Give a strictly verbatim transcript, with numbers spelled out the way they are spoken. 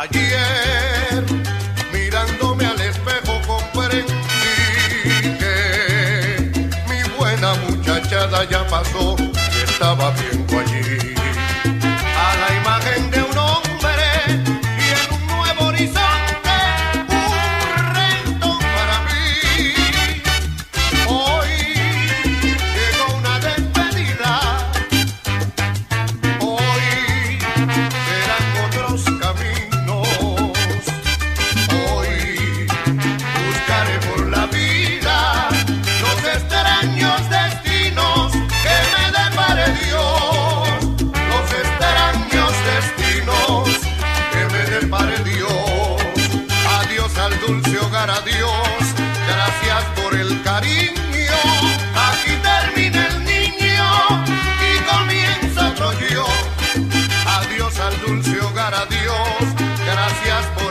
Ayer, mirándome al espejo, comprendí que mi buena muchachada ya pasó y estaba viendo allí a la imagen de un hombre y en un nuevo horizonte un reto para mí. Hoy llegó una despedida, hoy serán otros caminos, hoy buscaré por la vida los extraños destinos que me depare Dios, los extraños destinos que me depare Dios. Adiós al dulce hogar, adiós, gracias por el cariño. Aquí termina el niño y comienza otro yo. Adiós al dulce hogar, adiós, gracias por